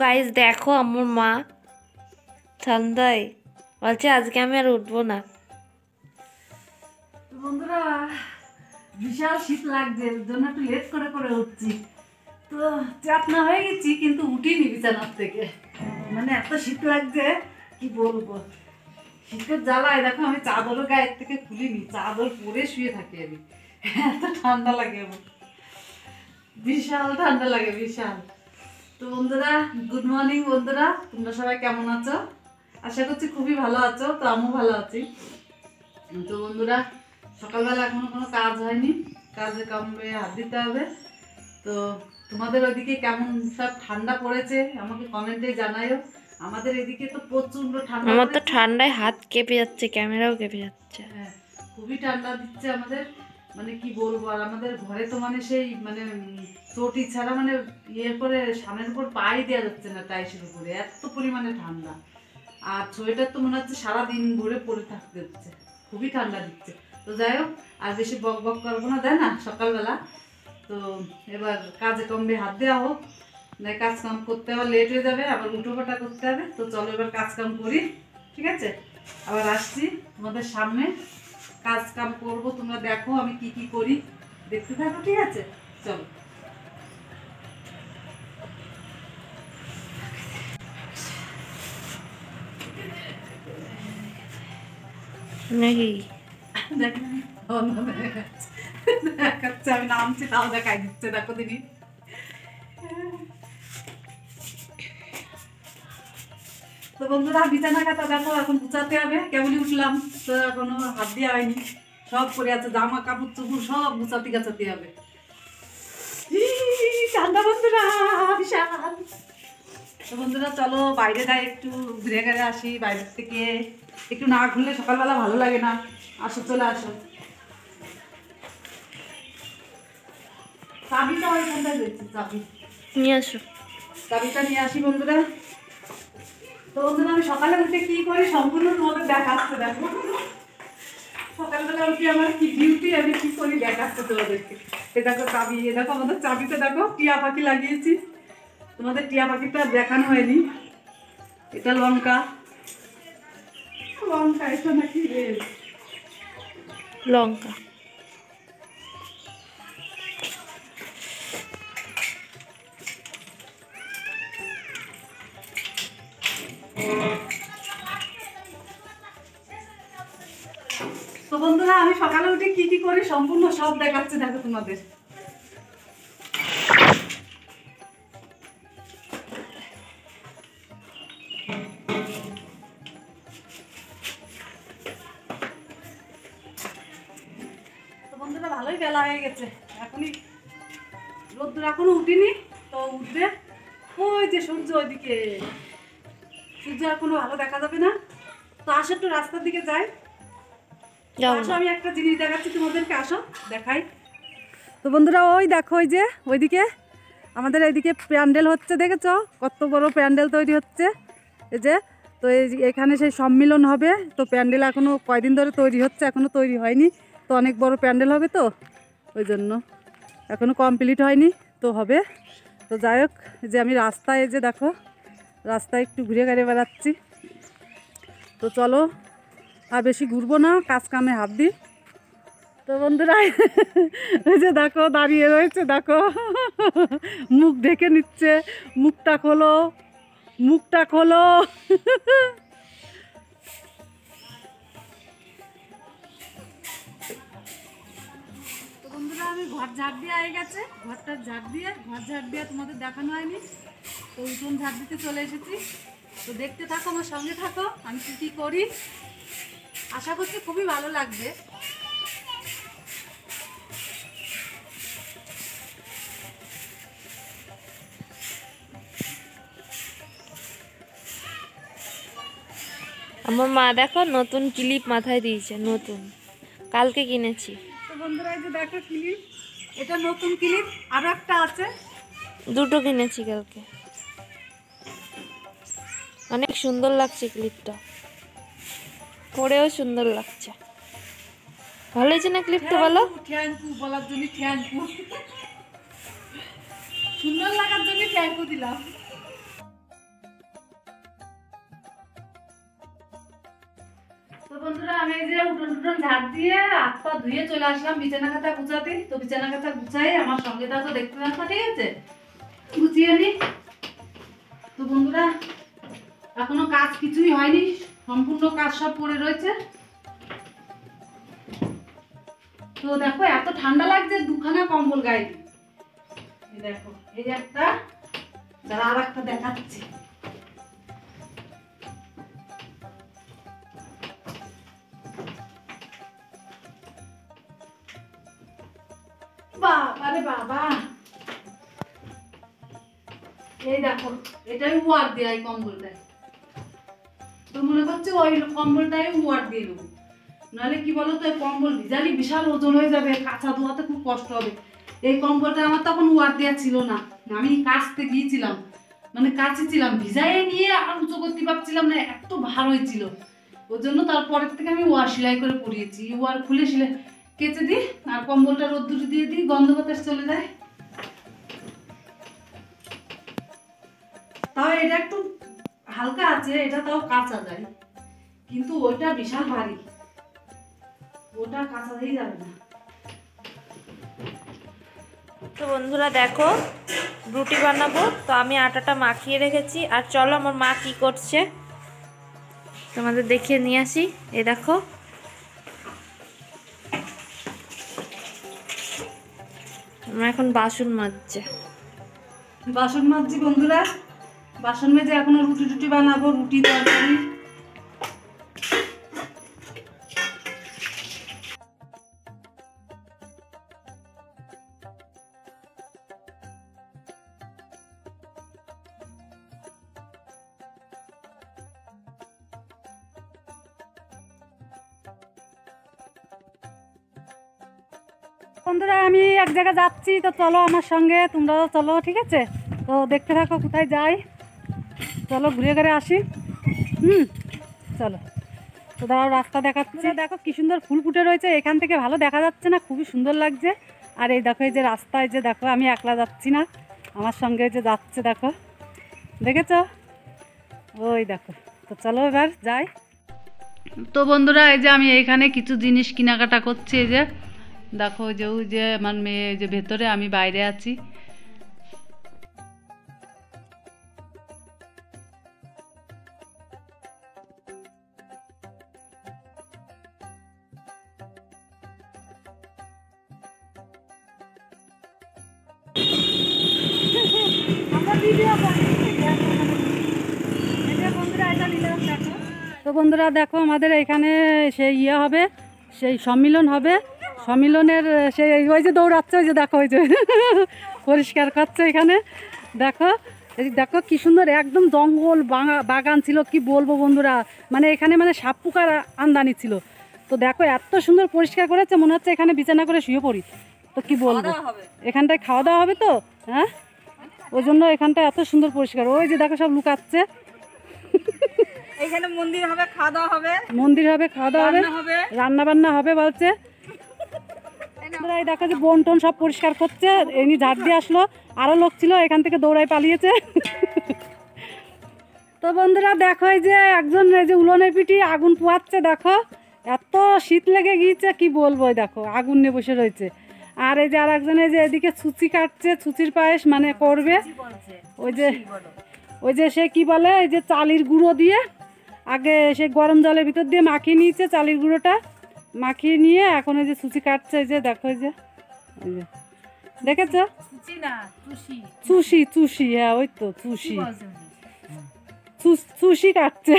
Guys দেখো আমার মা ঠান্ডায় বলছে আজকে আমি আর উঠবো না। বন্ধুরা বিশাল শীত লাগছে, এর জন্য একটু লেট করে করে উঠছি। তো চাপনা হয়ে গেছি কিন্তু উঠিনি বিছানার থেকে, মানে এত শীত লাগছে কি বলবো। শীতের জ্বালায় দেখো আমি চাদরও গায়ের থেকে খুলিনি, চাদর পরে শুয়ে থাকি আমি, এত ঠান্ডা লাগে আমার, বিশাল ঠান্ডা লাগে বিশাল। তো বন্ধুরা গুড মর্নিং বন্ধুরা, তোমরা সবাই কেমন আছো? আশা করছি খুবই ভালো আছো। তো আমিও ভালো আছি। তো বন্ধুরা সকালবেলা এখনো কোনো কাজ হয়নি, কাজে কামে হাত দিতে হবে। তো তোমাদের ওইদিকে কেমন সব ঠান্ডা পড়েছে আমাকে কমেন্টে জানাইও। আমাদের এদিকে তো প্রচন্ড ঠান্ডা, আমার তো ঠান্ডায় হাত কেঁপে যাচ্ছে, ক্যামেরাও কেঁপে যাচ্ছে। হ্যাঁ খুবই ঠান্ডা দিচ্ছে আমাদের, মানে কি বলবো। আর আমাদের ঘরে তো মানে সেই মানে চটি ছাড়া মানে ইয়ে করে সামনের উপর পাই দেওয়া যাচ্ছে না, টাইসের উপরে, এত পরিমাণে ঠান্ডা। আর সোয়েটার তো মনে হচ্ছে সারাদিন ভরে পরে থাকতে হচ্ছে, খুবই ঠান্ডা দিচ্ছে। তো যাই হোক আর বেশি বক বক করবো না, তাই না সকালবেলা। তো এবার কাজে কমবে হাত দেওয়া হোক, না কাজ কাম করতে আবার লেট হয়ে যাবে, আবার উঠোপাটা করতে হবে। তো চলো এবার কাজ কাম করি, ঠিক আছে? আবার আসছি তোমাদের সামনে, কাজ কাম করবো, তোমরা দেখো আমি কি কি করি, দেখতে থাকো, ঠিক আছে? চলো। নাকি দেখাচ্ছে আমি নামছি তাও দেখাই দিচ্ছে, দেখো দিদি। তো বন্ধুরা বিছানা কাটা দেখো এখন গুছাতে হবে, কেবলই উঠলাম তো এখনো হাত দেওয়া হয়নি, সব পরে আছে, জামা কাপড় চুপুর সব গুছাতে গাছাতে হবে। ঠান্ডা বন্ধুরা বিশাল। তো বন্ধুরা চলো বাইরে যাই, একটু ঘুরে ঘুরে আসি বাইরের থেকে। একটু না ঘুরলে সকালবেলা ভালো লাগে না। আসো চলে আসো, চাবিটা ওইখানটায় রয়েছে, চাবি নিয়ে আসো। চাবিটা নিয়ে আসি বন্ধুরা। তো বন্ধুরা আমি সকালে উঠে কি করি সম্পূর্ণ তোমাদের দেখাচ্ছে, দেখো সকালবেলা উঠে আমার কি ডিউটি, আমি কি করি দেখাচ্ছে তোমাদেরকে। এ দেখো চাবি, এ দেখো আমাদের চাবিতে দেখো টিয়া পাখি লাগিয়েছি, তোমাদের টিয়া পাখিটা দেখানো হয়নি। এটা লঙ্কা, লঙ্কা এটা নাকি লঙ্কা। তো বন্ধুরা আমি সকালে উঠে কি কি করি সম্পূর্ণ সব দেখাচ্ছে, দেখো তোমাদের। তো বন্ধুরা ভালোই বেলা হয়ে গেছে, এখনই রোদ্দুর এখনো উঠিনি, তো উঠবে ওই যে সূর্য, ওইদিকে সূর্য এখনো ভালো দেখা যাবে না। তো আসো একটু রাস্তার দিকে যাই, আসো আমি একটা জিনিস দেখাচ্ছি তোমাদেরকে, আসো দেখাই। তো বন্ধুরা ওই দেখো ওই যে ওইদিকে আমাদের এইদিকে প্যান্ডেল হচ্ছে, দেখেছো কত বড় প্যান্ডেল তৈরি হচ্ছে, এই যে। তো এখানে সেই সম্মিলন হবে, তো প্যান্ডেল এখনও কয়দিন ধরে তৈরি হচ্ছে, এখনও তৈরি হয়নি। তো অনেক বড় প্যান্ডেল হবে, তো ওই জন্য এখনও কমপ্লিট হয়নি, তো হবে। তো যাই হোক যে আমি রাস্তায়, যে দেখো রাস্তায় একটু ঘুরে ঘুরে বেড়াচ্ছি। তো চলো আর বেশি ঘুরবো না, কাজ কামে হাত দিই। তো বন্ধুরা এই যে দেখো দাঁড়িয়ে রয়েছে, দেখো মুখ ঢেকে নিচ্ছে, মুখটা খোলো, মুখটা খোলো। তো বন্ধুরা আমি ঘর ঝাড় দিয়ে হয়ে গেছে, ঘরটা ঝাড় দিয়ে, ঘর ঝাড় দিয়ে তোমাদের দেখানো হয়নি, তো উঠোন ঝাড় দিতে চলে এসেছি। তো দেখতে থাকো, আমার সঙ্গে থাকো, আমি কী কী করি, আশা করছি খুবই ভালো লাগবে। আমার মা দেখো নতুন ক্লিপ মাথায় দিয়েছে, নতুন কালকে কিনেছি। তো বন্ধুরা এই যে দেখো ক্লিপ, এটা নতুন ক্লিপ, আরো একটা আছে, দুটো কিনেছি কালকে। অনেক সুন্দর লাগছে ক্লিপটা, পরেও সুন্দর লাগছে। ভালো হয়েছে না ক্লিপটা? বলো। থ্যাংক ইউ বলার জন্য, থ্যাংক ইউ, সুন্দর লাগার জন্য থ্যাংক ইউ দিলাম। আমি এই যে উঠোন টুটন ঝাড় দিয়ে হাত পা ধুয়ে চলে আসলাম বিছানা খাতা গুছাতে। তো বিছানা খাতা গুছাই আমার সঙ্গে থাকো, দেখতে থাকো, ঠিক আছে? গুছিয়ে নি। তো বন্ধুরা এখনো কাজ কিছুই হয়নি, সম্পূর্ণ কাজ সব পড়ে রয়েছে। তো দেখো এত ঠান্ডা লাগছে, দুখানা কম্বল গায়ে দিই। এই দেখো এই যে একটা, যারা আর একটা দেখাচ্ছি। বাবারে বাবা, এই দেখো এটাই ওয়ার দেয় এই কম্বলটায়। তো মনে করছে ওই কম্বলটাই ওয়ার দিয়ে দেবো, নাহলে কি বলতো এই কম্বল ভিজালি বিশাল ওজন হয়ে যাবে, কাঁচা ধোয়াতে খুব কষ্ট হবে। এই কম্বলটা আমার তখন ওয়ার দেওয়া ছিল না, আমি কাচতে গিয়েছিলাম, মানে কাচেছিলাম, ভিজাইয়ে নিয়ে আর উঁচু করতে পারছিলাম না, এত ভার হয়েছিল। ওর জন্য তারপরের থেকে আমি ওয়ার সেলাই করে পরিয়েছি। ওয়ার খুলে সেলাই কেচে দিই আর কম্বলটা রোদ্দুরে দিয়ে দিই, গন্ধ বাতাস চলে যায়। তাও এটা একটু হালকা আছে, এটা তাও কাঁচা যায়, কিন্তু ওইটা বিশাল ভারী, ওটা কাঁচা দিয়ে যাবে না। তো বন্ধুরা দেখো রুটি বানাবো, তো আমি আটাটা মাখিয়ে রেখেছি। আর চলো আমার মা কি করছে তোমাদের দেখিয়ে নিয়ে আসি। এই দেখো আমার এখন বাসন মাজছে। বাসন মাজছি বন্ধুরা, বাসন মেজে এখনো রুটি টুটি বানাবো, রুটি তরকারি। বন্ধুরা আমি এক জায়গায় যাচ্ছি, তো চলো আমার সঙ্গে, তোমরাও চলো, ঠিক আছে? তো দেখতে থাকো কোথায় যাই, চলো ঘুরে ঘুরে আসি। চলো। তো দাঁড়াও রাস্তা দেখাচ্ছে, দেখো কি সুন্দর ফুল ফুটে রয়েছে, এখান থেকে ভালো দেখা যাচ্ছে না, খুবই সুন্দর লাগছে। আর এই দেখো এই যে রাস্তায় যে দেখো আমি একলা যাচ্ছি না, আমার সঙ্গে যে যাচ্ছে দেখো, দেখেছ? ওই দেখো। তো চলো এবার যাই। তো বন্ধুরা এই যে আমি এইখানে কিছু জিনিস কেনাকাটা করছি। এই যে দেখো যে ওই যে আমার মেয়ে যে ভেতরে, আমি বাইরে আছি। তো বন্ধুরা দেখো আমাদের এখানে সেই ইয়ে হবে, সেই সম্মিলন হবে, সম্মিলনের সেই ওই যে দৌড়াচ্ছে, ওই যে দেখো ওই যে পরিষ্কার করছে এখানে। দেখো এই দেখো কি সুন্দর, একদম জঙ্গল বাগান ছিল, কি বলবো বন্ধুরা, মানে এখানে মানে সাপ পোকার আমদানি ছিল। তো দেখো এত সুন্দর পরিষ্কার করেছে, মনে হচ্ছে এখানে বিছানা করে শুয়ে পড়ি। তো কি বলবো, এখানটায় খাওয়া দাওয়া হবে তো, হ্যাঁ ওই জন্য এখানটা এত সুন্দর পরিষ্কার। ওই যে দেখো সব লুকাচ্ছে, এখানে মন্দির হবে, খাওয়া দাওয়া হবে, মন্দির হবে, খাওয়া দাওয়া হবে, রান্না বান্না হবে বলছে। এই দেখো যে বন টন সব পরিষ্কার করছে, এমনি ঝাড় দিয়ে আসলো, আরো লোক ছিল এখান থেকে দৌড়াই পালিয়েছে। তো বন্ধুরা দেখো এই যে একজন এই যে উলনের পিঠি আগুন পোয়াচ্ছে, দেখো এত শীত লেগে গিয়েছে কি বলবো, দেখো আগুন নিয়ে বসে রয়েছে। আর এই যে আর একজন এই যে এদিকে ছুচি কাটছে, ছুচির পায়েস মানে করবে। ওই যে সে কি বলে, এই যে চালের গুঁড়ো দিয়ে আগে সে গরম জলের ভিতর দিয়ে মাখিয়ে নিয়েছে, চালের গুঁড়োটা মাখিয়ে নিয়ে এখন এই যে ছুচি কাটছে। এই যে দেখো এই যে দেখেছো, চুষি চুষি, হ্যাঁ ওই তো চুষি, চুষি কাটছে।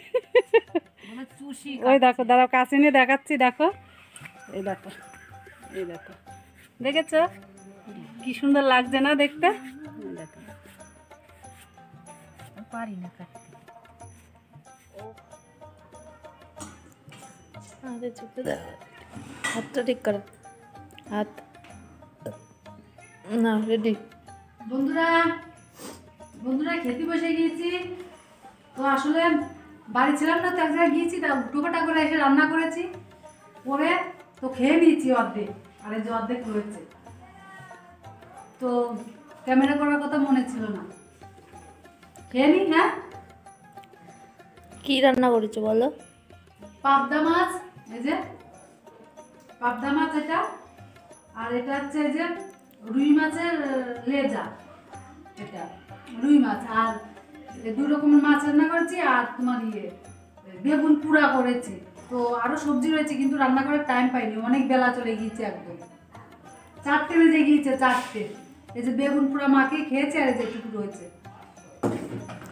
ওই দেখো দাঁড়াও কাছে নিয়ে দেখাচ্ছি, দেখো এই দেখো, এই দেখো দেখেছো কি সুন্দর লাগছে না দেখতে? দেখো পারি না কাটতে, হাতটা ঠিক করো, হাত না রেডি। বন্ধুরা বন্ধুরা খেতে বসে গিয়েছি। তো আসলে বাড়ি ছিলাম না, তো এক জায়গায় গিয়েছি, তা টোকাটা করে এসে রান্না করেছি, করে তো খেয়ে নিয়েছি অর্ধেক, আর এই যে অর্ধেক রয়েছে। তো ক্যামেরা করার কথা মনে ছিল না, খেয়ে নি। হ্যাঁ কি রান্না করেছো বলো? পাবদা মাছ, এই যে পাবদা মাছ এটা, আর এটা হচ্ছে এই যে রুই মাছের লেজা, এটা রুই মাছ। আর 2 রকমের মাছ রান্না করেছি, আর তোমার বেগুন পুরা করেছি। তো আরো সবজি রয়েছে, কিন্তু রান্না করার টাইম পাইনি, অনেক বেলা চলে গিয়েছে, একদম 4টে বেজে গিয়েছে, 4টে। এই যে বেগুন পুরা মাকে খেয়েছে, আর এই যে একটু রয়েছে।